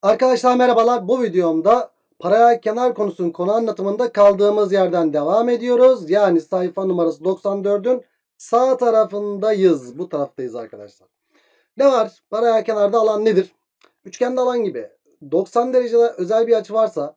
Arkadaşlar merhabalar. Bu videomda paralel kenar konusunun konu anlatımında kaldığımız yerden devam ediyoruz. Yani sayfa numarası 94'ün sağ tarafındayız. Bu taraftayız arkadaşlar. Ne var? Paralel kenarda alan nedir? Üçgende alan gibi 90 derecede özel bir açı varsa,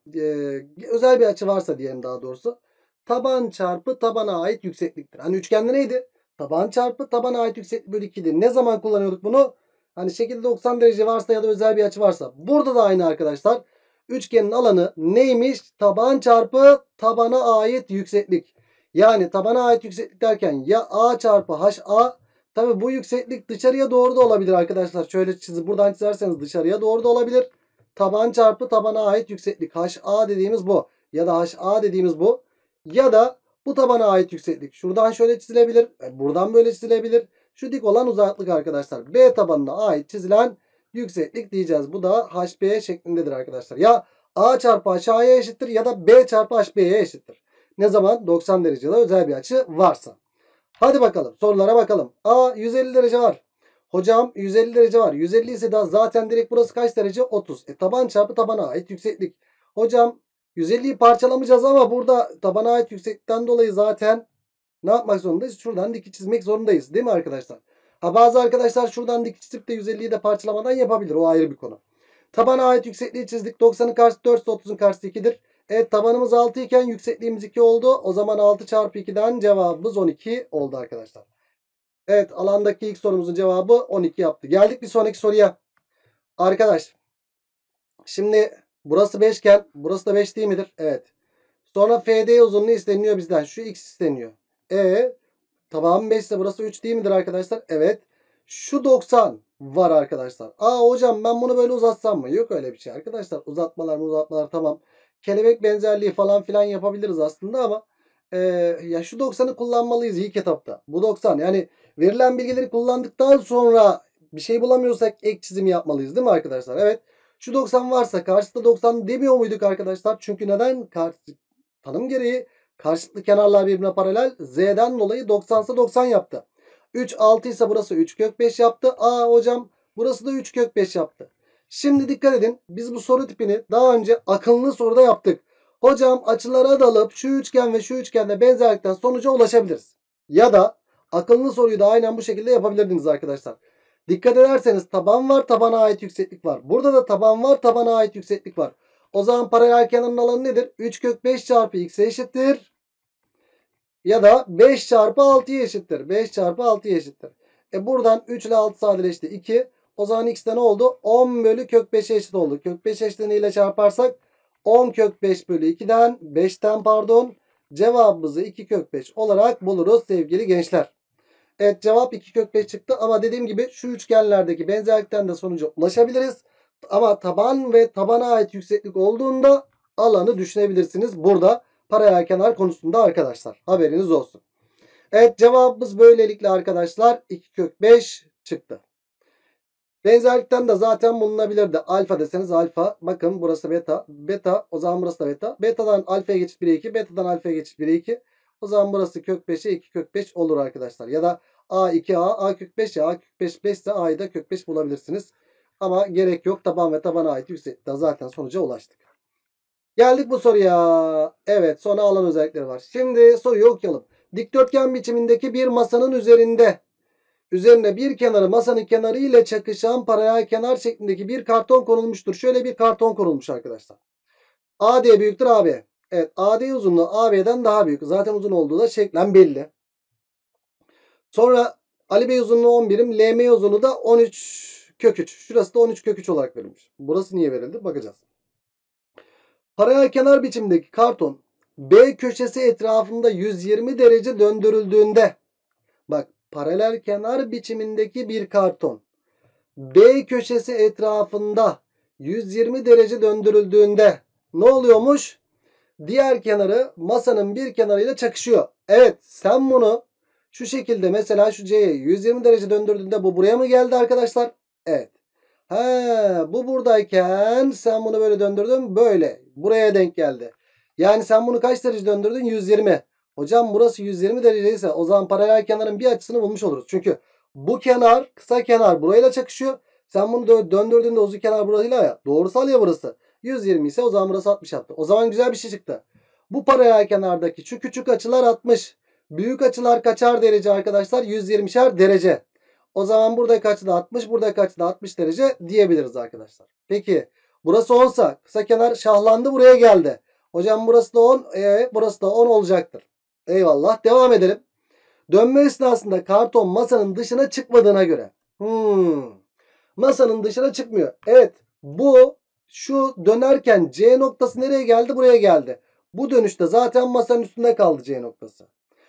diyelim daha doğrusu. Taban çarpı tabana ait yüksekliktir. Hani üçgende neydi? Taban çarpı tabana ait yükseklik bölü 2'di. Ne zaman kullanıyorduk bunu? Hani şekilde 90 derece varsa ya da özel bir açı varsa. Burada da aynı arkadaşlar. Üçgenin alanı neymiş? Taban çarpı tabana ait yükseklik. Yani tabana ait yükseklik derken ya A çarpı HA. Tabi bu yükseklik dışarıya doğru da olabilir arkadaşlar. Şöyle buradan çizerseniz dışarıya doğru da olabilir. Taban çarpı tabana ait yükseklik. HA dediğimiz bu. Ya da HA dediğimiz bu. Ya da bu tabana ait yükseklik. Şuradan şöyle çizilebilir. Buradan böyle çizilebilir. Şu dik olan uzaklık arkadaşlar. B tabanına ait çizilen yükseklik diyeceğiz. Bu da HB şeklindedir arkadaşlar. Ya A çarpı HA'ya eşittir ya da B çarpı HB'ye eşittir. Ne zaman? 90 derecede özel bir açı varsa. Hadi bakalım sorulara bakalım. A 150 derece var. Hocam 150 derece var. 150 ise daha zaten direkt burası kaç derece? 30. Taban çarpı tabana ait yükseklik. Hocam 150'yi parçalamayacağız ama burada tabana ait yükseklikten dolayı zaten ne yapmak zorundayız? Şuradan dik çizmek zorundayız. Değil mi arkadaşlar? Bazı arkadaşlar şuradan dik çizip de 150'yi de parçalamadan yapabilir. O ayrı bir konu. Tabana ait yüksekliği çizdik. 90'ın karşısı 4 ise 30'un karşısı 2'dir. Evet, tabanımız 6 iken yüksekliğimiz 2 oldu. O zaman 6 çarpı 2'den cevabımız 12 oldu arkadaşlar. Evet, alandaki ilk sorumuzun cevabı 12 yaptı. Geldik bir sonraki soruya. Arkadaş şimdi burası 5 iken burası da 5 değil midir? Evet. Sonra FD uzunluğu isteniyor bizden. Şu x isteniyor. Tabanım 5 ise burası 3 değil midir arkadaşlar? Evet. Şu 90 var arkadaşlar. Hocam ben bunu böyle uzatsam mı? Yok öyle bir şey arkadaşlar. Uzatmalar tamam. Kelebek benzerliği falan filan yapabiliriz aslında ama ya şu 90'ı kullanmalıyız ilk etapta. Bu 90 yani verilen bilgileri kullandıktan sonra bir şey bulamıyorsak ek çizimi yapmalıyız değil mi arkadaşlar? Evet. Şu 90 varsa karşısında 90 demiyor muyduk arkadaşlar? Çünkü neden? Tanım gereği karşılıklı kenarlar birbirine paralel. Z'den dolayı 90 ise 90 yaptı. 3 6 ise burası 3 kök 5 yaptı. Hocam burası da 3 kök 5 yaptı. Şimdi dikkat edin. Biz bu soru tipini daha önce akıllı soruda yaptık. Hocam açılara dalıp şu üçgen ve şu üçgende benzerlikten sonuca ulaşabiliriz. Ya da akıllı soruyu da aynen bu şekilde yapabilirdiniz arkadaşlar. Dikkat ederseniz taban var, tabana ait yükseklik var. Burada da taban var, tabana ait yükseklik var. O zaman paralel kenarın alanı nedir? 3 kök 5 çarpı x'e eşittir. Ya da 5 çarpı 6'ya eşittir. 5 çarpı 6'ya eşittir. Buradan 3 ile 6 sadeleşti. 2. O zaman x'te ne oldu? 10 bölü kök 5'e eşit oldu. Kök 5 eşitliğini ile çarparsak 10 kök 5 bölü 5'ten pardon. Cevabımızı 2 kök 5 olarak buluruz sevgili gençler. Evet, cevap 2 kök 5 çıktı ama dediğim gibi şu üçgenlerdeki benzerlikten de sonuca ulaşabiliriz. Ama taban ve tabana ait yükseklik olduğunda alanı düşünebilirsiniz. Burada paralel kenar konusunda arkadaşlar. Haberiniz olsun. Evet, cevabımız böylelikle arkadaşlar 2 kök 5 çıktı. Benzerlikten de zaten bulunabilirdi. Alfa deseniz alfa. Bakın burası beta. Beta, o zaman burası da beta. Beta'dan alfaya geçit 1'e 2. Beta'dan alfaya geçit 1'e 2. O zaman burası kök 5'e 2 kök 5 olur arkadaşlar. Ya da A 2A, A kök 5 ya A kök 5 5 ise A'yı da kök 5 bulabilirsiniz. Ama gerek yok. Taban ve tabana ait yükseklikten zaten sonuca ulaştık. Geldik bu soruya. Evet, sonra alan özellikleri var. Şimdi soruyu okuyalım. Dikdörtgen biçimindeki bir masanın üzerine bir kenarı masanın kenarı ile çakışan paralel kenar şeklindeki bir karton konulmuştur. Şöyle bir karton konulmuş arkadaşlar. AD büyüktür AB. Evet, AD uzunluğu AB'den daha büyük. Zaten uzun olduğu da şeklen belli. Sonra Ali Bey uzunluğu 10 birim. LM uzunluğu da 13 kök 3. Şurası da 13 kök 3 olarak verilmiş. Burası niye verildi? Bakacağız. Paralel kenar biçimindeki karton B köşesi etrafında 120 derece döndürüldüğünde, bak, paralel kenar biçimindeki bir karton B köşesi etrafında 120 derece döndürüldüğünde ne oluyormuş? Diğer kenarı masanın bir kenarıyla çakışıyor. Evet, sen bunu şu şekilde mesela şu C'ye 120 derece döndürdüğünde bu buraya mı geldi arkadaşlar? Evet. Bu buradayken sen bunu böyle döndürdün, böyle buraya denk geldi. Yani sen bunu kaç derece döndürdün? 120. Hocam burası 120 derece ise o zaman paralel kenarın bir açısını bulmuş oluruz. Çünkü bu kenar, kısa kenar burayla çakışıyor. Sen bunu döndürdüğünde uzun kenar burasıyla ya. Doğrusal ya burası. 120 ise o zaman burası 60 yaptı. O zaman güzel bir şey çıktı. Bu paralel kenardaki şu küçük açılar 60. Büyük açılar kaçar derece arkadaşlar? 120'şer derece. O zaman buradaki açı da 60, buradaki açı da 60 derece diyebiliriz arkadaşlar. Peki burası 10'sa kısa kenar şahlandı buraya geldi. Hocam burası da 10, burası da 10 olacaktır. Eyvallah. Devam edelim. Dönme esnasında karton masanın dışına çıkmadığına göre. Masanın dışına çıkmıyor. Evet, bu şu dönerken C noktası nereye geldi? Buraya geldi. Bu dönüşte zaten masanın üstünde kaldı C noktası.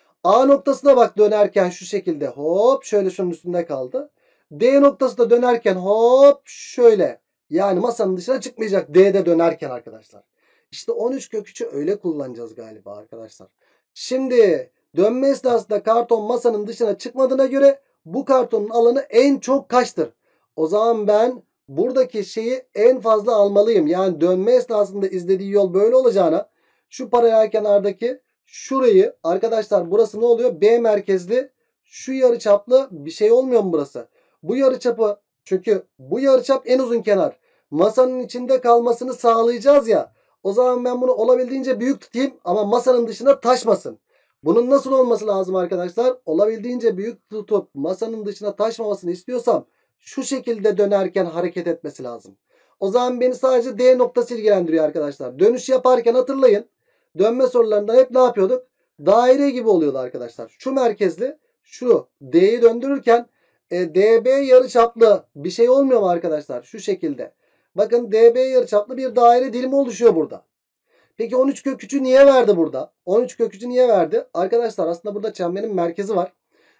A noktasına bak, dönerken şu şekilde hop şöyle şunun üstünde kaldı. D noktası da dönerken hop şöyle. Yani masanın dışına çıkmayacak D'de dönerken arkadaşlar. İşte 13 kök 3'ü öyle kullanacağız galiba arkadaşlar. Şimdi dönme esnasında karton masanın dışına çıkmadığına göre bu kartonun alanı en çok kaçtır? O zaman ben buradaki şeyi en fazla almalıyım. Yani dönme esnasında izlediği yol böyle olacağına şu paralel kenardaki şurayı arkadaşlar, burası ne oluyor? B merkezli şu yarıçaplı bir şey olmuyor mu burası? Bu yarıçapı, çünkü bu yarıçap en uzun kenar. Masanın içinde kalmasını sağlayacağız ya. O zaman ben bunu olabildiğince büyük tutayım ama masanın dışına taşmasın. Bunun nasıl olması lazım arkadaşlar? Olabildiğince büyük tutup masanın dışına taşmamasını istiyorsam şu şekilde dönerken hareket etmesi lazım. O zaman beni sadece D noktası ilgilendiriyor arkadaşlar. Dönüş yaparken hatırlayın. Dönme sorularında hep ne yapıyorduk? Daire gibi oluyordu arkadaşlar. Şu merkezli şu D'yi döndürürken DB yarıçaplı bir şey olmuyor mu arkadaşlar? Şu şekilde. Bakın DB yarıçaplı bir daire dilimi oluşuyor burada. Peki 13 kök 3'ü niye verdi burada? 13 kök 3'ü niye verdi? Arkadaşlar aslında burada çemberin merkezi var.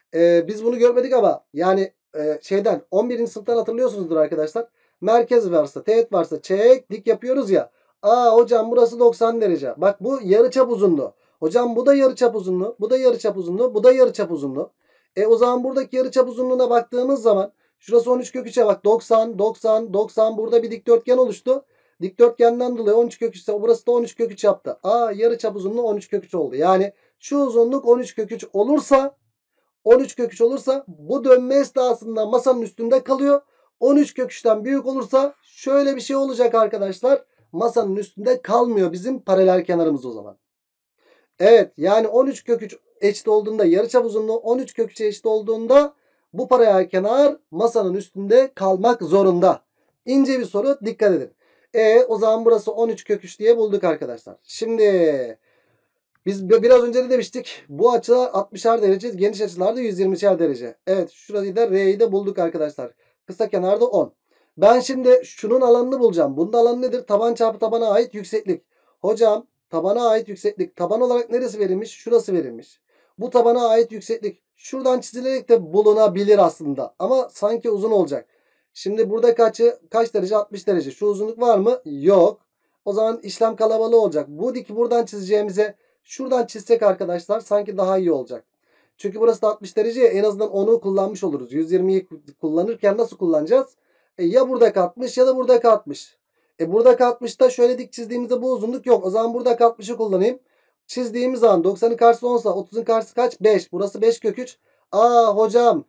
Biz bunu görmedik ama yani şeyden 11. sınıftan hatırlıyorsunuzdur arkadaşlar. Merkez varsa, teğet varsa çek dik yapıyoruz ya. Aa hocam burası 90 derece. Bak bu yarıçap uzunluğu. Hocam bu da yarıçap uzunluğu. Bu da yarıçap uzunluğu. Bu da yarıçap uzunluğu. O zaman buradaki yarıçap uzunluğuna baktığımız zaman şurası 13 kök 3'e bak. 90, 90, 90. Burada bir dikdörtgen oluştu. Dikdörtgenden dolayı 13 kök 3 ise burası da 13 kök 3 yaptı. Aa yarıçap uzunluğu 13 kök 3 oldu. Yani şu uzunluk 13 kök 3 olursa 13 kök 3 olursa bu dönme esnasında masanın üstünde kalıyor. 13 kök 3'ten büyük olursa şöyle bir şey olacak arkadaşlar. Masanın üstünde kalmıyor bizim paralel kenarımız o zaman. Evet, yani 13 kök 3 eşit olduğunda yarıçap uzunluğu 13 kök 3'e eşit olduğunda bu paralel kenar masanın üstünde kalmak zorunda. İnce bir soru, dikkat edin. O zaman burası 13 kök 3 diye bulduk arkadaşlar. Şimdi biz biraz önce de demiştik. Bu açı 60'ar derece. Geniş açılarda 120'şer derece. Evet, şurayı da R'yi de bulduk arkadaşlar. Kısa kenarda 10. Ben şimdi şunun alanını bulacağım. Bunun alanı nedir? Taban çarpı tabana ait yükseklik. Hocam tabana ait yükseklik. Taban olarak neresi verilmiş? Şurası verilmiş. Bu tabana ait yükseklik şuradan çizilerek de bulunabilir aslında. Ama sanki uzun olacak. Şimdi buradaki açı kaç derece? 60 derece. Şu uzunluk var mı? Yok. O zaman işlem kalabalığı olacak. Bu diki buradan çizeceğimize şuradan çizsek arkadaşlar sanki daha iyi olacak. Çünkü burası da 60 derece ya, en azından 10'u kullanmış oluruz. 120'yi kullanırken nasıl kullanacağız? Ya buradaki 60 ya da buradaki 60. Buradaki 60'ta şöyle dik çizdiğimizde bu uzunluk yok. O zaman buradaki 60'ı kullanayım. Çizdiğimiz zaman 90'ın karşısı 10'sa 30'un karşısı kaç? 5. Burası 5 kök 3. Aa hocam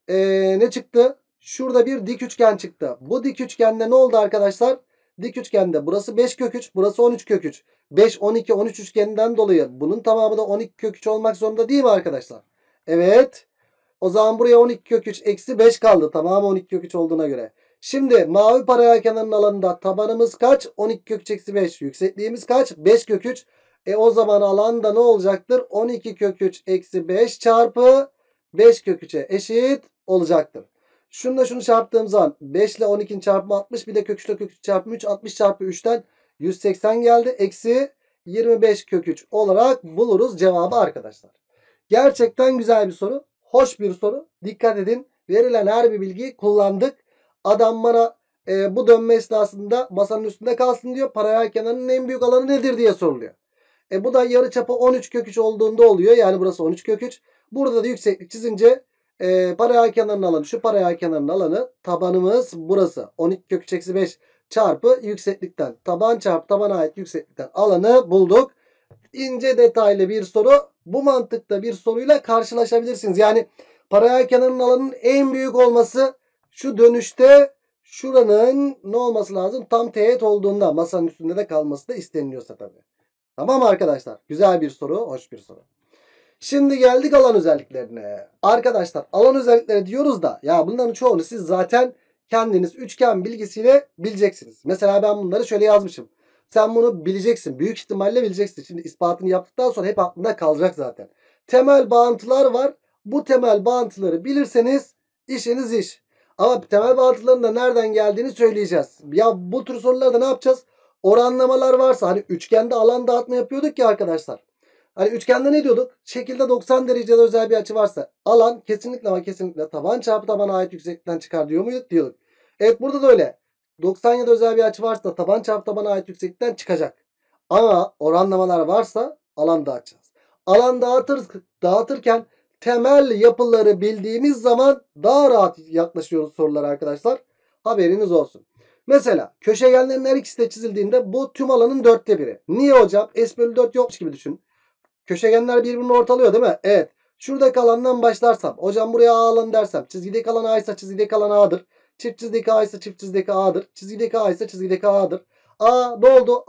ne çıktı? Şurada bir dik üçgen çıktı. Bu dik üçgende ne oldu arkadaşlar? Dik üçgende burası 5 kök 3, burası 13 kök 3. 5, 12, 13 üçgeninden dolayı bunun tamamı da 12 kök 3 olmak zorunda değil mi arkadaşlar? Evet. O zaman buraya 12 kök 3 eksi 5 kaldı. Tamamı 12 kök 3 olduğuna göre. Şimdi mavi paralel kenarın alanında tabanımız kaç? 12 kök 3 eksi 5. Yüksekliğimiz kaç? 5 kök 3. O zaman alanda ne olacaktır? 12 kök 3 eksi 5 çarpı 5 kök 3'e eşit olacaktır. Şununla şunu çarptığım zaman 5 ile 12'nin çarpımı 60. Bir de kök 3 ile kök 3 çarpımı 3. 60 çarpı 3'ten 180 geldi. Eksi 25 kök 3 olarak buluruz cevabı arkadaşlar. Gerçekten güzel bir soru. Hoş bir soru. Dikkat edin. Verilen her bir bilgiyi kullandık. Adam bana bu dönme esnasında masanın üstünde kalsın diyor. Paralel kenarının en büyük alanı nedir diye soruluyor. Bu da yarıçapı 13 kök 3 olduğunda oluyor. Yani burası 13 kök 3. Burada da yükseklik çizince paralel kenarın alanı, şu paralel kenarın alanı, tabanımız burası. 12 kök 3 eksi 5 çarpı yükseklikten. Taban çarpı tabana ait yükseklikten alanı bulduk. İnce detaylı bir soru. Bu mantıkta bir soruyla karşılaşabilirsiniz. Yani paralel kenarın alanının en büyük olması şu dönüşte Şuranın ne olması lazım? Tam teğet olduğunda masanın üstünde de kalması da isteniliyorsa tabii. Tamam arkadaşlar. Güzel bir soru. Hoş bir soru. Şimdi geldik alan özelliklerine. Arkadaşlar alan özellikleri diyoruz da ya bunların çoğunu siz zaten kendiniz üçgen bilgisiyle bileceksiniz. Mesela ben bunları şöyle yazmışım. Sen bunu bileceksin. Büyük ihtimalle bileceksin. Şimdi ispatını yaptıktan sonra hep aklında kalacak zaten. Temel bağıntılar var. Bu temel bağıntıları bilirseniz işiniz iş. Ama temel bağıntıların da nereden geldiğini söyleyeceğiz. Ya bu tür sorularda ne yapacağız? Oranlamalar varsa hani üçgende alan dağıtma yapıyorduk ya arkadaşlar. Hani üçgende ne diyorduk? Şekilde 90 derecede özel bir açı varsa alan kesinlikle ama kesinlikle taban çarpı tabana ait yükseklikten çıkar diyor muyduk? Diyorduk. Evet burada da öyle. 90 ya da özel bir açı varsa taban çarpı tabana ait yükseklikten çıkacak. Ama oranlamalar varsa alan dağıtacağız. Alan dağıtırken temel yapıları bildiğimiz zaman daha rahat yaklaşıyoruz sorulara arkadaşlar. Haberiniz olsun. Mesela köşegenlerin her ikisi de çizildiğinde bu tüm alanın 1/4'i. Niye hocam? S bölü 4 yokmuş gibi düşün. Köşegenler birbirini ortalıyor değil mi? Evet. Şuradaki alandan başlarsam. Hocam buraya A alanı dersem. Çizgideki alan A ise çizgideki alan A'dır. Çift çizgideki A ise çift çizgideki A'dır. Çizgideki A ise çizgideki A'dır. A ne oldu?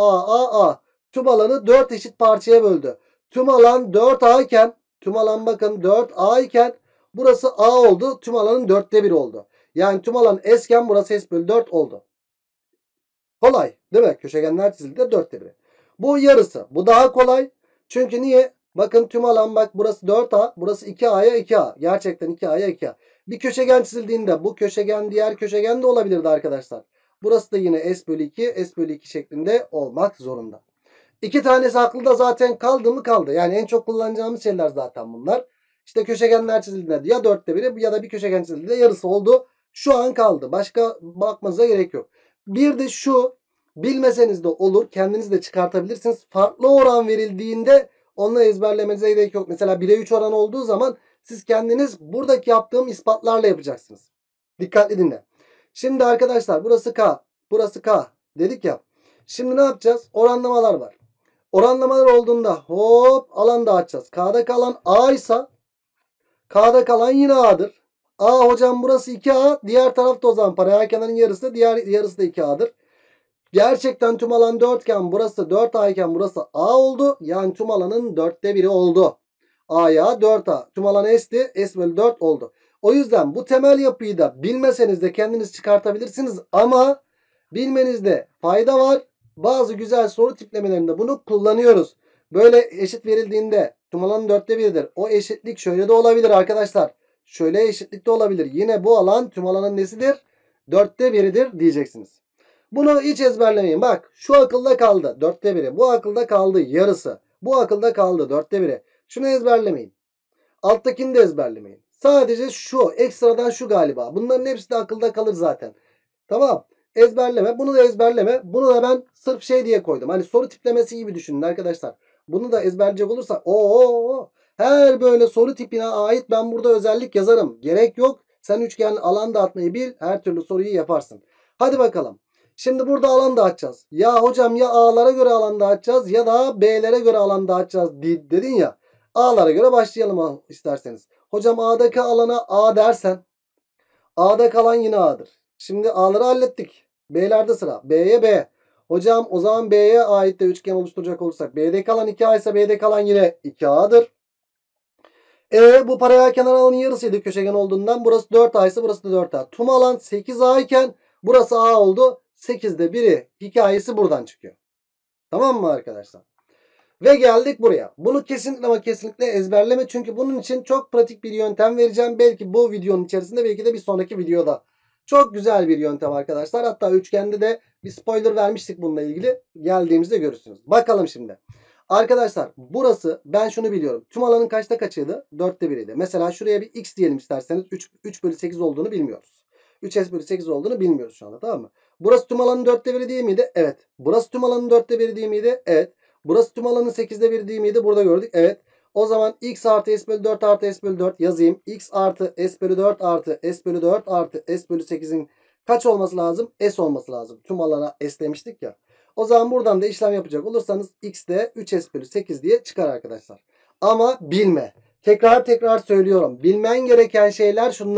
A. Tüm alanı 4 eşit parçaya böldü. Tüm alan 4A iken tüm alan bakın 4A iken burası A oldu. Tüm alanın 1/4 oldu. Yani tüm alan S iken burası S bölü 4 oldu. Kolay değil mi? Köşegenler çizildi de 1/4. Bu yarısı. Bu daha kolay. Çünkü niye? Bakın tüm alan bak burası 4A. Burası 2A'ya 2A. Gerçekten 2A'ya 2A. Bir köşegen çizildiğinde bu köşegen diğer köşegen de olabilirdi arkadaşlar. Burası da yine S bölü 2, S bölü 2 şeklinde olmak zorunda. İki tanesi akılda zaten kaldı mı kaldı. Yani en çok kullanacağımız şeyler zaten bunlar. İşte köşegenler çizildiğinde ya 1/4 ya da bir köşegen çizildiğinde yarısı oldu. Şu an kaldı. Başka bakmanıza gerek yok. Bir de şu bilmeseniz de olur. Kendiniz de çıkartabilirsiniz. Farklı oran verildiğinde onunla ezberlemenize gerek yok. Mesela 1'e 3 oran olduğu zaman siz kendiniz buradaki yaptığım ispatlarla yapacaksınız. Dikkatli dinle. Şimdi arkadaşlar burası K. Burası K dedik ya. Şimdi ne yapacağız? Oranlamalar var. Oranlamalar olduğunda hop alan dağıtacağız. K'da kalan A ise K'da kalan yine A'dır. A hocam burası 2A. Diğer tarafta o zaman paralel kenarın yarısı. Diğer yarısı da 2A'dır. Gerçekten tüm alan 4 iken burası 4A iken burası A oldu. Yani tüm alanın 1/4 oldu. A'ya 4A. Tüm alan S'ti. S bölü 4 oldu. O yüzden bu temel yapıyı da bilmeseniz de kendiniz çıkartabilirsiniz. Ama bilmenizde fayda var. Bazı güzel soru tiplemelerinde bunu kullanıyoruz. Böyle eşit verildiğinde tüm alanın 1/4'idir. O eşitlik şöyle de olabilir arkadaşlar. Şöyle eşitlik de olabilir. Yine bu alan tüm alanın nesidir? 1/4'idir diyeceksiniz. Bunu hiç ezberlemeyin. Bak şu akılda kaldı 1/4. Bu akılda kaldı yarısı. Bu akılda kaldı 1/4. Şunu ezberlemeyin. Alttakini de ezberlemeyin. Sadece şu ekstradan şu galiba. Bunların hepsi de akılda kalır zaten. Tamam. Ezberleme. Bunu da ezberleme. Bunu da ben sırf şey diye koydum. Hani soru tiplemesi gibi düşünün arkadaşlar. Bunu da ezberleyecek olursak her böyle soru tipine ait ben burada özellik yazarım. Gerek yok. Sen üçgen alan dağıtmayı bil. Her türlü soruyu yaparsın. Hadi bakalım. Şimdi burada alan dağıtacağız. Ya hocam ya A'lara göre alan dağıtacağız ya da B'lere göre alan dağıtacağız dedin ya. A'lara göre başlayalım isterseniz. Hocam A'daki alana A dersen A'da kalan yine A'dır. Şimdi A'ları hallettik. B'lerde sıra. B'ye B. Hocam o zaman B'ye ait de üçgen oluşturacak olursak B'de kalan 2A ise B'de kalan yine 2A'dır. Bu paralel kenar alanın yarısıydı köşegen olduğundan. Burası 4A ise burası da 4A. Tüm alan 8A iken burası A oldu. 8'de biri hikayesi buradan çıkıyor. Tamam mı arkadaşlar? Ve geldik buraya. Bunu kesinlikle ama kesinlikle ezberleme. Çünkü bunun için çok pratik bir yöntem vereceğim. Belki bu videonun içerisinde belki de bir sonraki videoda. Çok güzel bir yöntem arkadaşlar. Hatta üçgende de bir spoiler vermiştik bununla ilgili. Geldiğimizde görürsünüz. Bakalım şimdi. Arkadaşlar burası ben şunu biliyorum. Tüm alanın kaçta kaçıydı? 1/4'iydi. Mesela şuraya bir x diyelim isterseniz. 3 bölü 8 olduğunu bilmiyoruz. 3s bölü 8 olduğunu bilmiyoruz şu anda, tamam mı? Burası tüm alanın 1/4 değil miydi? Evet. Burası tüm alanın 1/4 değil miydi? Evet. Burası tüm alanın 8'de 1 değil miydi? Burada gördük. Evet. O zaman x artı s bölü 4 artı s bölü 4 yazayım. X artı s bölü 4 artı s bölü 4 artı s bölü 8'in kaç olması lazım? S olması lazım. Tüm alana s demiştik ya. O zaman buradan da işlem yapacak olursanız x de 3s bölü 8 diye çıkar arkadaşlar. Ama bilme. Tekrar söylüyorum. Bilmen gereken şeyler şunlar.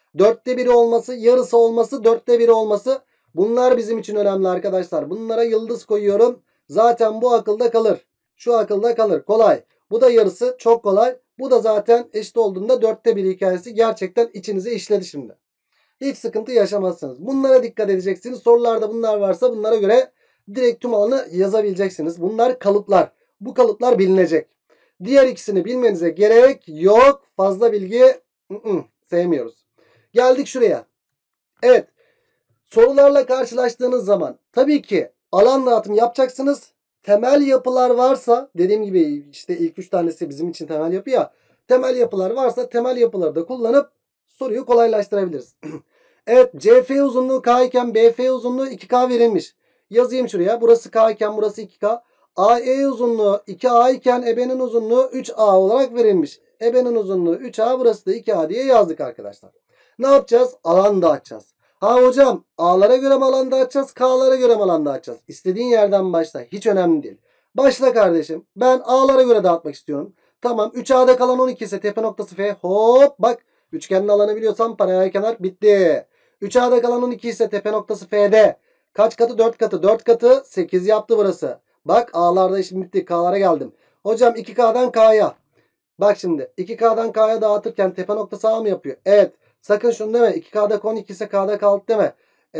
Dörtte biri olması, yarısı olması, dörtte biri olması. Bunlar bizim için önemli arkadaşlar. Bunlara yıldız koyuyorum. Zaten bu akılda kalır. Şu akılda kalır. Kolay. Bu da yarısı. Çok kolay. Bu da zaten eşit olduğunda dörtte bir hikayesi gerçekten içinize işledi şimdi. Hiç sıkıntı yaşamazsınız. Bunlara dikkat edeceksiniz. Sorularda bunlar varsa bunlara göre direkt tüm alanı yazabileceksiniz. Bunlar kalıplar. Bu kalıplar bilinecek. Diğer ikisini bilmenize gerek yok. Fazla bilgi sevmiyoruz. Geldik şuraya. Evet. Sorularla karşılaştığınız zaman tabii ki alan dağıtımı yapacaksınız. Temel yapılar varsa, dediğim gibi işte ilk 3 tanesi bizim için temel yapı ya. Temel yapılar varsa temel yapıları da kullanıp soruyu kolaylaştırabiliriz. Evet, CF uzunluğu K iken BF uzunluğu 2K verilmiş. Yazayım şuraya. Burası K iken burası 2K. AE uzunluğu 2A iken EB'nin uzunluğu 3A olarak verilmiş. EB'nin uzunluğu 3A, burası da 2A diye yazdık arkadaşlar. Ne yapacağız? Alan dağıtacağız. Ha hocam, A'lara göre mi alan dağıtacağız? K'lara göre mi alan dağıtacağız? İstediğin yerden başla. Hiç önemli değil. Başla kardeşim. Ben A'lara göre dağıtmak istiyorum. Tamam. 3A'da kalan 12 ise tepe noktası F. Hop bak. Üçgenin alanı biliyorsan paralel kenar bitti. 3A'da kalan 12 ise tepe noktası F'de. Kaç katı? 4 katı. 4 katı 8 yaptı burası. Bak A'larda işim bitti. K'lara geldim. Hocam 2K'dan K'ya. Bak şimdi 2K'dan K'ya dağıtırken tepe noktası A mı yapıyor? Evet. Sakın şunu deme. 2K'da 12 ise K'da kaldı deme.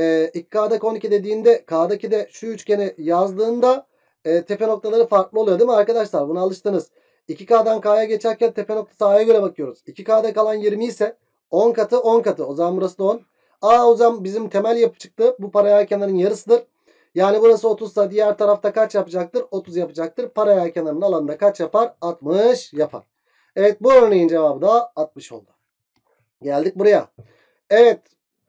2K'da 12 dediğinde K'daki de şu üçgeni yazdığında tepe noktaları farklı oluyor değil mi arkadaşlar? Buna alıştınız. 2K'dan K'ya geçerken tepe noktası A'ya göre bakıyoruz. 2K'da kalan 20 ise 10 katı 10 katı. O zaman burası da 10. A o zaman bizim temel yapı çıktı. Bu paralel kenarın yarısıdır. Yani burası 30 ise diğer tarafta kaç yapacaktır? 30 yapacaktır. Paralel kenarın alanında kaç yapar? 60 yapar. Evet, bu örneğin cevabı da 60 oldu. Geldik buraya. Evet.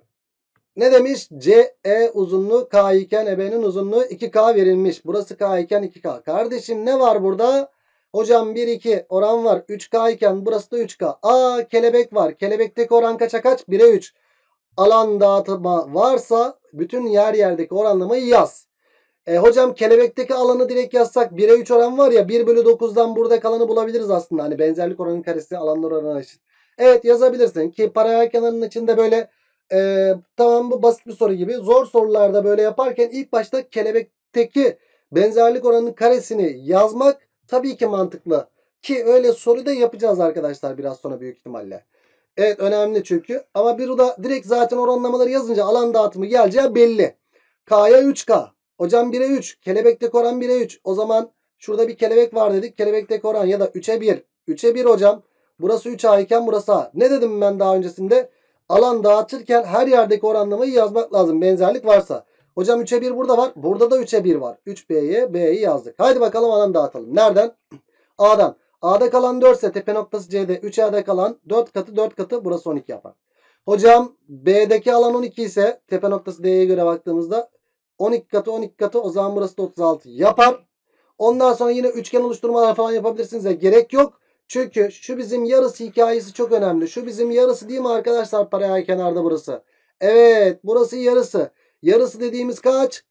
Ne demiş? CE uzunluğu K iken EB'nin uzunluğu 2K verilmiş. Burası K iken 2K. Kardeşim ne var burada? Hocam 1-2 oran var. 3K iken burası da 3K. Aa, kelebek var. Kelebekteki oran kaça kaç? 1'e 3. Alan dağıtma varsa bütün yer yerdeki oranlamayı yaz. Hocam kelebekteki alanı direkt yazsak 1'e 3 oran var ya, 1 bölü 9'dan burada kalanı bulabiliriz aslında. Hani benzerlik oranının karesi alanlar oranına eşit. Evet, yazabilirsin ki paralel kenarının içinde böyle tamam, bu basit bir soru gibi. Zor sorularda böyle yaparken ilk başta kelebekteki benzerlik oranının karesini yazmak tabii ki mantıklı. Ki öyle soru da yapacağız arkadaşlar biraz sonra büyük ihtimalle. Evet, önemli çünkü. Ama bir da direkt zaten oranlamaları yazınca alan dağıtımı geleceği belli. K'ya 3K. Hocam 1'e 3. Kelebekteki oran 1'e 3. O zaman şurada bir kelebek var dedik. Kelebekteki oran ya da 3'e 1. 3'e 1 hocam. Burası 3A iken burası A. Ne dedim ben daha öncesinde? Alan dağıtırken her yerdeki oranlamayı yazmak lazım. Benzerlik varsa. Hocam 3'e 1 burada var. Burada da 3'e 1 var. 3B'ye B'yi yazdık. Haydi bakalım alan dağıtalım. Nereden? A'dan. A'da kalan 4 ise tepe noktası C'de 3A'da kalan 4 katı 4 katı burası 12 yapar. Hocam B'deki alan 12 ise tepe noktası D'ye göre baktığımızda 12 katı 12 katı, o zaman burası da 36 yapar. Ondan sonra yine üçgen oluşturmalar falan yapabilirsiniz ya, gerek yok. Çünkü şu bizim yarısı hikayesi çok önemli. Şu bizim yarısı değil mi arkadaşlar, paralel kenarda burası? Evet, burası yarısı. Yarısı dediğimiz kaç?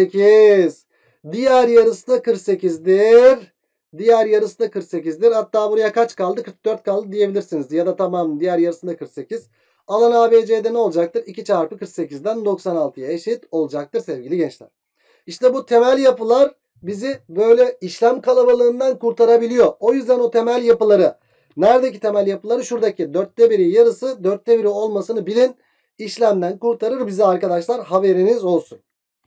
48. Diğer yarısı da 48'dir. Diğer yarısı da 48'dir. Hatta buraya kaç kaldı? 44 kaldı diyebilirsiniz. Ya da tamam, diğer yarısında 48. Alan ABC'de ne olacaktır? 2 çarpı 48'den 96'ya eşit olacaktır sevgili gençler. İşte bu temel yapılar bizi böyle işlem kalabalığından kurtarabiliyor. O yüzden o temel yapıları, neredeki temel yapıları? Şuradaki 4'te 1'i yarısı 4'te 1'i olmasını bilin. İşlemden kurtarır bizi arkadaşlar, haberiniz olsun.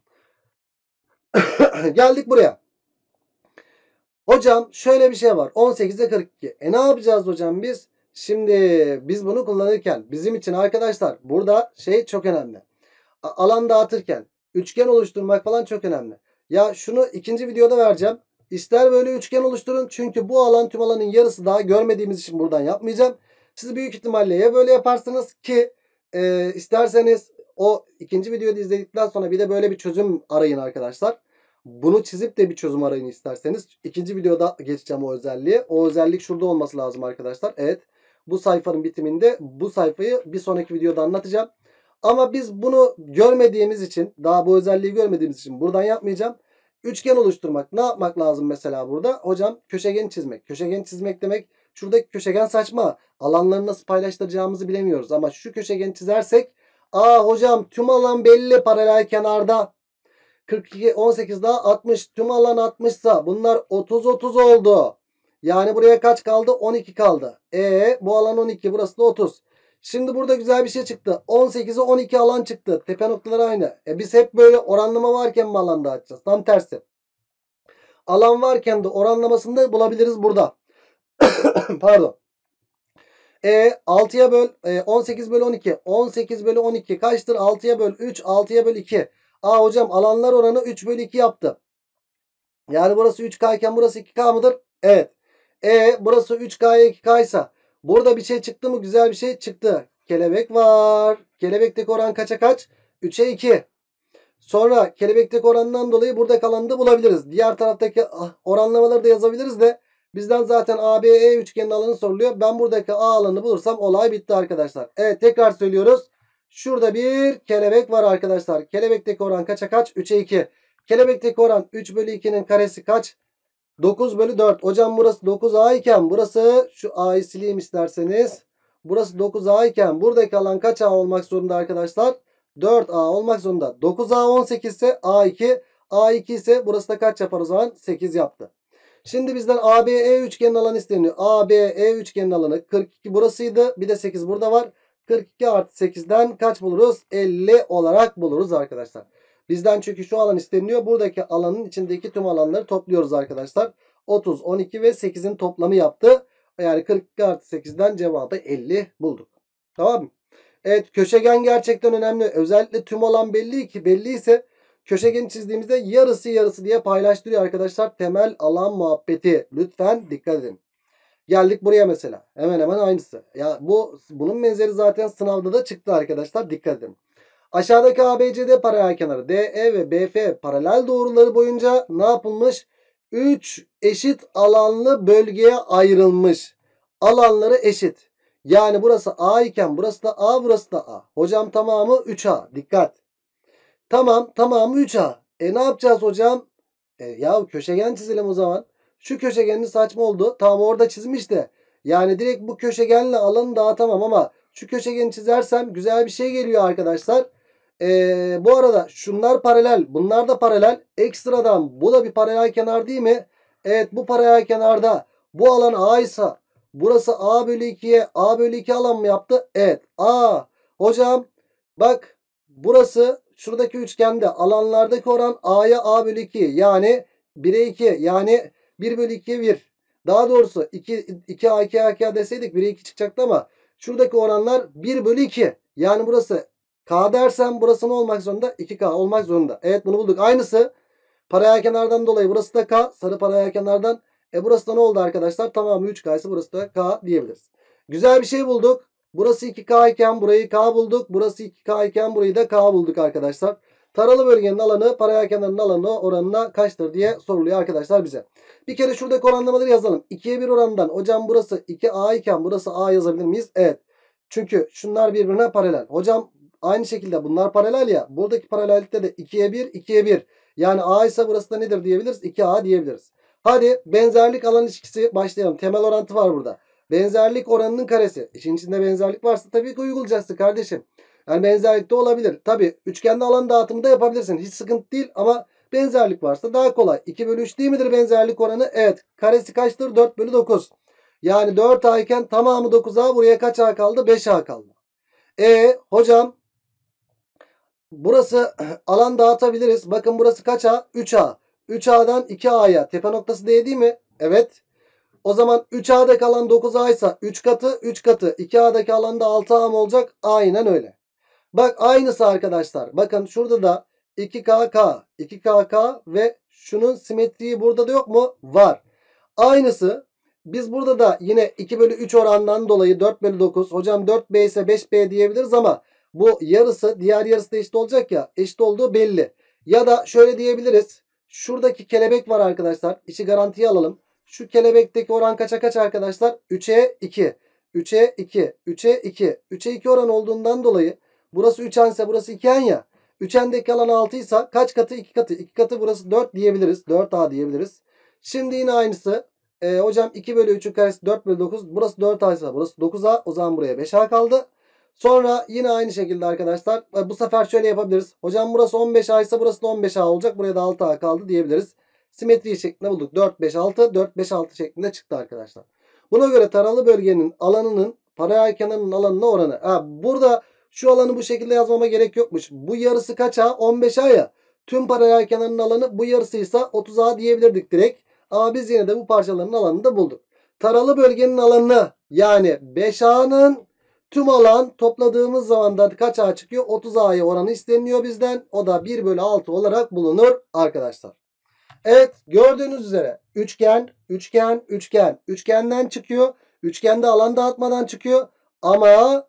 Geldik buraya. Hocam şöyle bir şey var. 18'e 42. Ne yapacağız hocam biz? Şimdi biz bunu kullanırken bizim için arkadaşlar burada şey çok önemli. Alan dağıtırken üçgen oluşturmak falan çok önemli. Ya şunu ikinci videoda vereceğim. İster böyle üçgen oluşturun. Çünkü bu alan tüm alanın yarısı, daha görmediğimiz için buradan yapmayacağım. Siz büyük ihtimalle ya böyle yaparsınız ki isterseniz o ikinci videoda izledikten sonra bir de böyle bir çözüm arayın arkadaşlar. Bunu çizip de bir çözüm arayın isterseniz. İkinci videoda geçeceğim o özelliğe. O özellik şurada olması lazım arkadaşlar. Evet. Bu sayfanın bitiminde bu sayfayı bir sonraki videoda anlatacağım. Ama biz bunu görmediğimiz için, daha bu özelliği görmediğimiz için buradan yapmayacağım. Üçgen oluşturmak. Ne yapmak lazım mesela burada? Hocam köşegen çizmek. Köşegen çizmek demek Şuradaki köşegen saçma. Alanları nasıl paylaştıracağımızı bilemiyoruz. Ama şu köşegeni çizersek. Hocam tüm alan belli paralel kenarda. 42, 18 daha 60. Tüm alan 60 ise bunlar 30 30 oldu. Yani buraya kaç kaldı? 12 kaldı. Bu alan 12. Burası da 30. Şimdi burada güzel bir şey çıktı. 18'e 12 alan çıktı. Tepe noktaları aynı. Biz hep böyle oranlama varken mi alan dağıtacağız? Tam tersi. Alan varken de oranlamasını da bulabiliriz burada. Pardon. 6'ya böl 18 bölü 12. 18 bölü 12 kaçtır? 6'ya böl 3. 6'ya böl 2. Hocam alanlar oranı 3 bölü 2 yaptı. Yani burası 3K iken burası 2K mıdır? Evet. Burası 3K'ya 2K ise burada bir şey çıktı mı? Güzel bir şey çıktı. Kelebek var. Kelebekteki oran kaça kaç? 3'e 2. Sonra kelebekteki orandan dolayı burada kalanı da bulabiliriz. Diğer taraftaki oranlamaları da yazabiliriz de bizden zaten ABE üçgenin alanı soruluyor. Ben buradaki A alanını bulursam olay bitti arkadaşlar. Evet, tekrar söylüyoruz. Şurada bir kelebek var arkadaşlar. Kelebekteki oran kaça kaç? 3'e 2. Kelebekteki oran 3 bölü 2'nin karesi kaç? 9 bölü 4. Hocam burası 9A iken burası, şu A'yı sileyim isterseniz. Burası 9A iken buradaki alan kaç A olmak zorunda arkadaşlar? 4A olmak zorunda. 9A 18 ise A2. A2 ise burası da kaç yapar o zaman? 8 yaptı. Şimdi bizden ABE üçgenin alanı isteniyor. ABE üçgenin alanı 42 burasıydı. Bir de 8 burada var. 42 artı 8'den kaç buluruz? 50 olarak buluruz arkadaşlar. Bizden çünkü şu alan isteniyor. Buradaki alanın içindeki tüm alanları topluyoruz arkadaşlar. 30, 12 ve 8'in toplamı yaptı. Yani 42 artı 8'den cevabı 50 bulduk. Tamam mı? Evet, köşegen gerçekten önemli. Özellikle tüm alan belli ise köşegeni çizdiğimizde yarısı yarısı diye paylaştırıyor arkadaşlar. Temel alan muhabbeti. Lütfen dikkat edin. Geldik buraya mesela. Hemen hemen aynısı. Ya bunun benzeri zaten sınavda da çıktı arkadaşlar. Dikkat edin. Aşağıdaki ABCD paralel kenarı DE ve BF paralel doğruları boyunca ne yapılmış? 3 eşit alanlı bölgeye ayrılmış. Alanları eşit. Yani burası A iken burası da A, burası da A. Hocam tamamı 3A. Dikkat. Tamam, tamamı 3A. Ne yapacağız hocam? Ya köşegen çizelim o zaman. Şu köşegenin saçma oldu. Tamam, orada çizmiş de. Yani direkt bu köşegenle alanı dağıtamam ama şu köşegeni çizersem güzel bir şey geliyor arkadaşlar. Bu arada şunlar paralel. Bunlar da paralel. Ekstradan bu da bir paralel kenar değil mi? Evet, bu paralel kenarda bu alan A ise burası A bölü 2'ye A bölü 2 alan mı yaptı? Evet. Hocam bak, burası şuradaki üçgende alanlardaki oran A'ya A bölü 2. Yani 1'e 2. Yani 1 bölü 2'ye 1. Daha doğrusu 2A 2A deseydik 1'e 2 çıkacaktı ama şuradaki oranlar 1 bölü 2. Yani burası K dersem burası ne olmak zorunda? 2K olmak zorunda. Evet, bunu bulduk. Aynısı paralel kenardan dolayı burası da K. Sarı paralel kenardan. Burası da ne oldu arkadaşlar? Tamamı 3K ise burası da K diyebiliriz. Güzel bir şey bulduk. Burası 2K iken burayı K bulduk. Burası 2K iken burayı da K bulduk arkadaşlar. Taralı bölgenin alanı paralel kenarın alanı oranına kaçtır diye soruluyor arkadaşlar bize. Bir kere şuradaki oranlamaları yazalım. 2'ye 1 oranından hocam burası 2A iken burası A yazabilir miyiz? Evet. Çünkü şunlar birbirine paralel. Hocam aynı şekilde bunlar paralel ya. Buradaki paralellikte de 2'ye 1, 2'ye 1. Yani A ise burası da nedir diyebiliriz? 2A diyebiliriz. Hadi benzerlik alan ilişkisi başlayalım. Temel orantı var burada. Benzerlik oranının karesi. İşin içinde benzerlik varsa tabii ki uygulayacaksın kardeşim. Yani benzerlik de olabilir. Tabii üçgende alan dağıtımı da yapabilirsin. Hiç sıkıntı değil ama benzerlik varsa daha kolay. 2 bölü 3 değil midir benzerlik oranı? Evet. Karesi kaçtır? 4 bölü 9. Yani 4A iken tamamı 9A. Buraya kaç A kaldı? 5A kaldı. Hocam burası alan dağıtabiliriz. Bakın burası kaç A? 3A. 3A'dan 2A'ya tepe noktası D değil mi? Evet. O zaman 3A'daki alan 9A ise 3 katı 3 katı 2A'daki alanda 6A mı olacak? Aynen öyle. Bak aynısı arkadaşlar. Bakın şurada da 2KK 2KK ve şunun simetriği burada da yok mu? Var. Aynısı. Biz burada da yine 2 bölü 3 orandan dolayı 4 bölü 9. Hocam 4B ise 5B diyebiliriz ama bu yarısı diğer yarısı da eşit olacak ya. Eşit olduğu belli. Ya da şöyle diyebiliriz. Şuradaki kelebek var arkadaşlar. İşi garantiye alalım. Şu kelebekteki oran kaça kaç arkadaşlar? 3'e 2. 3'e 2. 3'e 2. 3'e 2 oran olduğundan dolayı burası 3'en ise burası 2'en ya. 3'endeki alan 6 ise kaç katı? 2 katı. 2 katı burası 4 diyebiliriz. 4A diyebiliriz. Şimdi yine aynısı. Hocam 2 bölü 3'ün karesi 4 bölü 9. Burası 4A ise burası 9A. O zaman buraya 5A kaldı. Sonra yine aynı şekilde arkadaşlar bu sefer şöyle yapabiliriz. Hocam burası 15A ise burası da 15A olacak. Buraya da 6A kaldı diyebiliriz. Simetri şeklinde bulduk. 4, 5, 6, 4, 5, 6 şeklinde çıktı arkadaşlar. Buna göre taralı bölgenin alanının paralel kenarının alanına oranı. Burada şu alanı bu şekilde yazmama gerek yokmuş. Bu yarısı kaç A? 15A ya. Tüm paralel kenarının alanı bu yarısıysa 30A diyebilirdik direkt. Ama biz yine de bu parçaların alanını da bulduk. Taralı bölgenin alanını yani 5A'nın tüm alan topladığımız zaman da kaç A çıkıyor? 30A'ya oranı isteniyor bizden. O da 1 bölü 6 olarak bulunur arkadaşlar. Evet, gördüğünüz üzere üçgen, üçgen, üçgen. Üçgenden çıkıyor. Üçgende alan dağıtmadan çıkıyor. Ama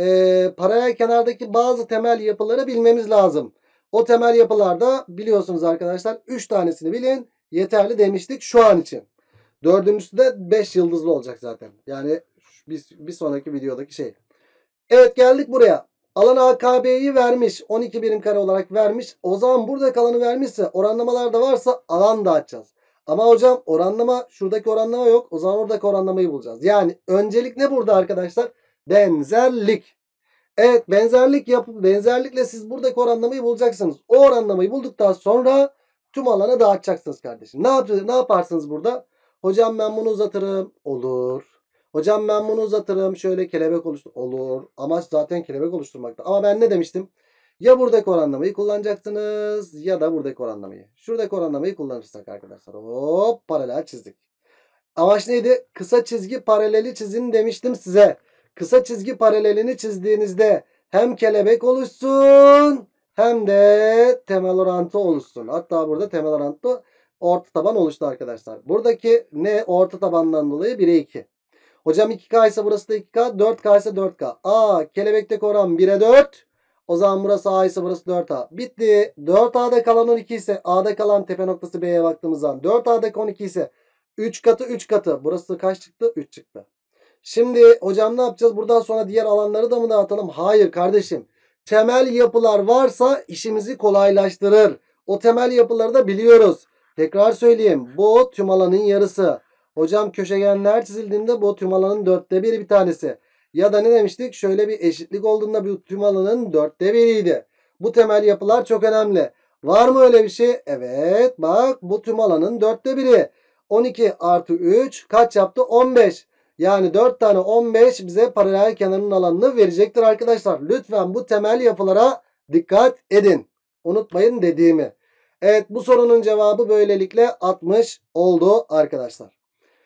paralel kenardaki bazı temel yapıları bilmemiz lazım. O temel yapılarda biliyorsunuz arkadaşlar 3 tanesini bilin yeterli demiştik şu an için. Dördüncüsü de 5 yıldızlı olacak zaten. Yani bir sonraki videodaki şey. Evet, geldik buraya. Alan AKB'yi vermiş. 12 birim kare olarak vermiş. O zaman burada kalanı vermişse oranlamalar da varsa alan dağıtacağız. Ama hocam oranlama şuradaki oranlama yok. O zaman oradaki oranlamayı bulacağız. Yani öncelik ne burada arkadaşlar? Benzerlik. Evet, benzerlik yapıp benzerlikle siz buradaki oranlamayı bulacaksınız. O oranlamayı bulduktan sonra tüm alanı dağıtacaksınız kardeşim. Ne yaparsınız burada? Hocam ben bunu uzatırım. Olur. Hocam ben bunu uzatırım. Şöyle kelebek oluştur. Olur. Amaç zaten kelebek oluşturmakta. Ama ben ne demiştim? Ya buradaki oranlamayı kullanacaksınız ya da buradaki oranlamayı. Şuradaki oranlamayı kullanırsak arkadaşlar. Hop, paralel çizdik. Amaç neydi? Kısa çizgi paraleli çizin demiştim size. Kısa çizgi paralelini çizdiğinizde hem kelebek oluşsun hem de temel orantı oluşsun. Hatta burada temel orantı orta taban oluştu arkadaşlar. Buradaki ne? Orta tabandan dolayı 1'e 2. Hocam 2K ise burası da 2K, 4K ise 4K. Kelebekteki oran 1'e 4. O zaman burası A ise burası 4A. Bitti. 4A'da kalan 12 ise A'da kalan tepe noktası B'ye baktığımız zaman 4A'daki 12 ise 3 katı 3 katı. Burası kaç çıktı? 3 çıktı. Şimdi hocam ne yapacağız? Buradan sonra diğer alanları da mı dağıtalım? Hayır kardeşim. Temel yapılar varsa işimizi kolaylaştırır. O temel yapıları da biliyoruz. Tekrar söyleyeyim. Bu tüm alanın yarısı. Hocam köşegenler çizildiğinde bu tüm alanın 4'te 1'i bir tanesi. Ya da ne demiştik? Şöyle bir eşitlik olduğunda bu tüm alanın 4'te 1'iydi. Bu temel yapılar çok önemli. Var mı öyle bir şey? Evet. Bak bu tüm alanın 4'te 1'i. 12 artı 3 kaç yaptı? 15. Yani 4 tane 15 bize paralel kenarın alanını verecektir arkadaşlar. Lütfen bu temel yapılara dikkat edin. Unutmayın dediğimi. Evet, bu sorunun cevabı böylelikle 60 oldu arkadaşlar.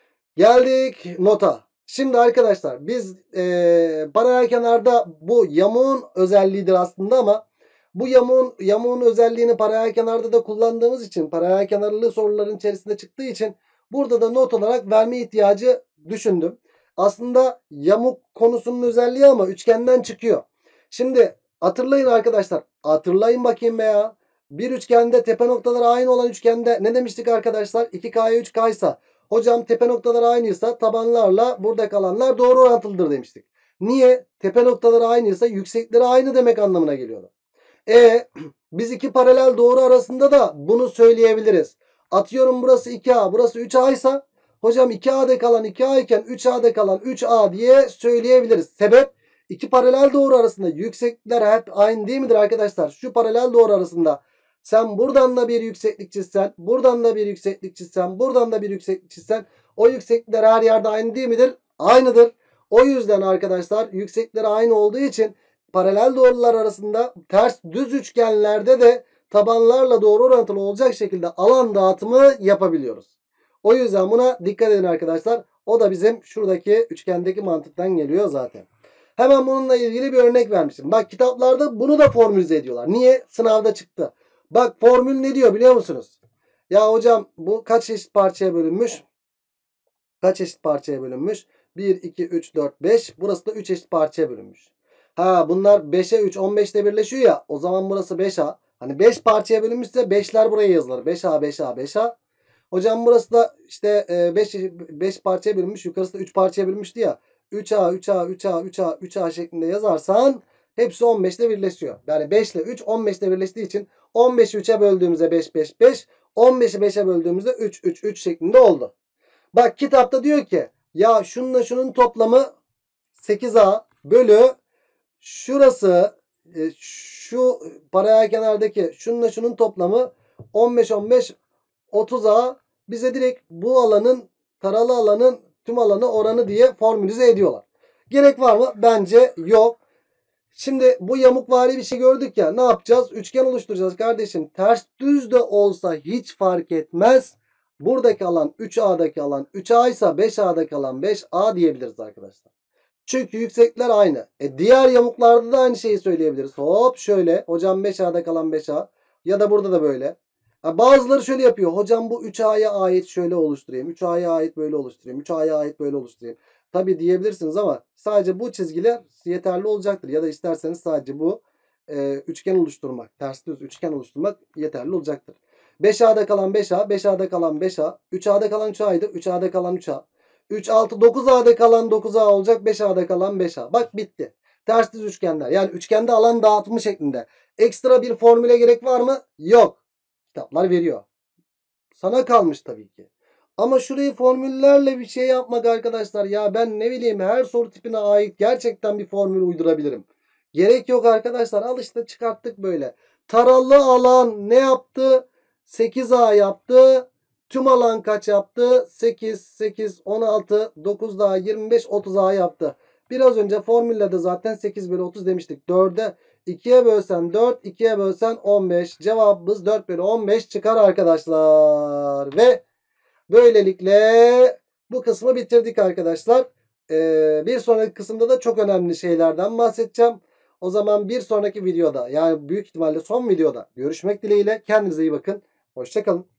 Geldik nota. Şimdi arkadaşlar biz paralel kenarda bu yamuğun özelliğidir aslında ama bu yamuğun özelliğini paralel kenarda da kullandığımız için paralel kenarlı soruların içerisinde çıktığı için burada da not olarak verme ihtiyacı düşündüm. Aslında yamuk konusunun özelliği ama üçgenden çıkıyor. Şimdi hatırlayın arkadaşlar. Hatırlayın bakayım be ya. Bir üçgende tepe noktaları aynı olan üçgende ne demiştik arkadaşlar? 2K'ya 3K ise hocam tepe noktaları aynıysa tabanlarla burada kalanlar doğru orantılıdır demiştik. Niye? Tepe noktaları aynıysa yüksekleri aynı demek anlamına geliyordu. Biz iki paralel doğru arasında da bunu söyleyebiliriz. Atıyorum burası 2A, burası 3A ise hocam 2A'da kalan 2A iken 3A'da kalan 3A diye söyleyebiliriz. Sebep iki paralel doğru arasında yükseklikler hep aynı değil midir arkadaşlar? Şu paralel doğru arasında sen buradan da bir yükseklik çizsen, buradan da bir yükseklik çizsen, buradan da bir yükseklik çizsen o yükseklikler her yerde aynı değil midir? Aynıdır. O yüzden arkadaşlar yükseklikleri aynı olduğu için paralel doğrular arasında ters düz üçgenlerde de tabanlarla doğru orantılı olacak şekilde alan dağıtımı yapabiliyoruz. O yüzden buna dikkat edin arkadaşlar. O da bizim şuradaki üçgendeki mantıktan geliyor zaten. Hemen bununla ilgili bir örnek vermiştim. Bak kitaplarda bunu da formülize ediyorlar. Niye? Sınavda çıktı. Bak formül ne diyor biliyor musunuz? Ya hocam bu kaç eşit parçaya bölünmüş? Kaç eşit parçaya bölünmüş? 1, 2, 3, 4, 5. Burası da 3 eşit parçaya bölünmüş. Bunlar 5'e 3, 15'te birleşiyor ya. O zaman burası 5A. Hani 5 parçaya bölünmüşse 5'ler buraya yazılır. 5A, 5A, 5A. Hocam burası da işte 5 parçaya bölünmüş. Yukarısı da 3 parçaya bölünmüştü ya. 3A, 3A, 3A, 3A, 3A şeklinde yazarsan hepsi 15'te birleşiyor. Yani 5 ile 3 15'te birleştiği için 15'i 3'e böldüğümüzde 5, 5, 5. 15'i 5'e böldüğümüzde 3, 3, 3 şeklinde oldu. Bak kitapta diyor ki ya şununla şunun toplamı 8A bölü şurası şu paralel kenardaki şununla şunun toplamı 15 15 30A bize direkt bu alanın taralı alanın tüm alanı oranı diye formülize ediyorlar. Gerek var mı? Bence yok. Şimdi bu yamukvari bir şey gördük ya, ne yapacağız? Üçgen oluşturacağız kardeşim. Ters düz de olsa hiç fark etmez. Buradaki alan 3A'daki alan 3A ise 5A'daki alan 5A diyebiliriz arkadaşlar. Çünkü yüksekler aynı. Diğer yamuklarda da aynı şeyi söyleyebiliriz. Hop şöyle. Hocam 5A'da kalan 5A. Ya da burada da böyle. Bazıları şöyle yapıyor. Hocam bu 3A'ya ait şöyle oluşturayım. 3A'ya ait böyle oluşturayım. 3A'ya ait böyle oluşturayım. Tabi diyebilirsiniz ama sadece bu çizgiler yeterli olacaktır. Ya da isterseniz sadece bu üçgen oluşturmak, ters düz üçgen oluşturmak yeterli olacaktır. 5A'da kalan 5A, 5A'da kalan 5A, 3A'da kalan 3A'ydı, 3A'da kalan 3A. 3, 6, 9A'da kalan 9A olacak. 5A'da kalan 5A. Bak bitti. Ters düz üçgenler. Yani üçgende alan dağıtımı şeklinde. Ekstra bir formüle gerek var mı? Yok. Kitaplar veriyor. Sana kalmış tabii ki. Ama şurayı formüllerle bir şey yapmak arkadaşlar. Ya ben ne bileyim her soru tipine ait gerçekten bir formül uydurabilirim. Gerek yok arkadaşlar. Al işte çıkarttık böyle. Taralı alan ne yaptı? 8A yaptı. Tüm alan kaç yaptı? 8, 8, 16, 9 daha 25, 30A yaptı. Biraz önce formülle de zaten 8 bölü 30 demiştik. 4'e 2'ye bölsen 4, 2'ye bölsen 15. Cevabımız 4 bölü 15 çıkar arkadaşlar. Ve böylelikle bu kısmı bitirdik arkadaşlar. Bir sonraki kısımda da çok önemli şeylerden bahsedeceğim. O zaman bir sonraki videoda, yani büyük ihtimalle son videoda görüşmek dileğiyle. Kendinize iyi bakın. Hoşça kalın.